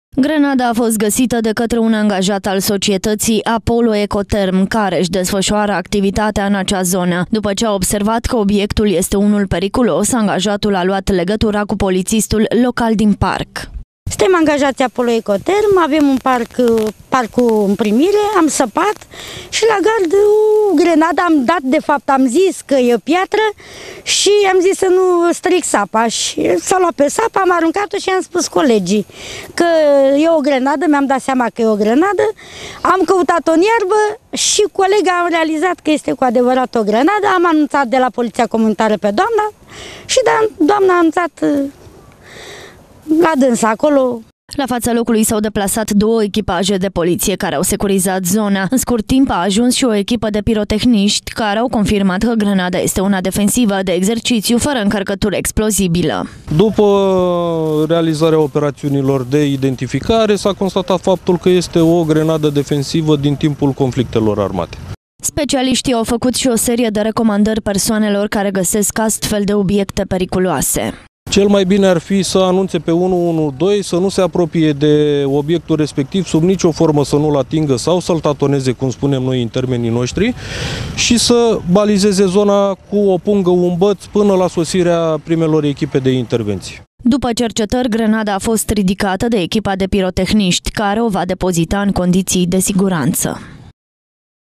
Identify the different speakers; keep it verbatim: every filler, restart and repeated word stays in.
Speaker 1: Grenada a fost găsită de către un angajat al societății Apollo Ecoterm, care își desfășoară activitatea în acea zonă. După ce a observat că obiectul este unul periculos, angajatul a luat legătura cu polițistul local din parc.
Speaker 2: Suntem angajați Apollo Ecoterm, avem un parc, parcul în primire, am săpat și la gard o grenadă am dat, de fapt am zis că e piatră și am zis să nu stric sapa și s-a luat pe sapă, am aruncat-o și am spus colegii că e o grenadă, mi-am dat seama că e o grenadă, am căutat-o în iarbă și colega am realizat că este cu adevărat o grenadă, am anunțat de la Poliția Comunitară pe doamna și doamna a anunțat la dânsa acolo.
Speaker 1: La fața locului s-au deplasat două echipaje de poliție care au securizat zona. În scurt timp a ajuns și o echipă de pirotehniști care au confirmat că grenada este una defensivă de exercițiu fără încărcătură explozibilă.
Speaker 3: După realizarea operațiunilor de identificare s-a constatat faptul că este o grenadă defensivă din timpul conflictelor armate.
Speaker 1: Specialiștii au făcut și o serie de recomandări persoanelor care găsesc astfel de obiecte periculoase.
Speaker 3: Cel mai bine ar fi să anunțe pe unu unu doi, să nu se apropie de obiectul respectiv sub nicio formă, să nu-l atingă sau să-l tatoneze, cum spunem noi în termenii noștri, și să balizeze zona cu o pungă, un băț, până la sosirea primelor echipe de intervenție.
Speaker 1: După cercetări, grenada a fost ridicată de echipa de pirotehniști, care o va depozita în condiții de siguranță.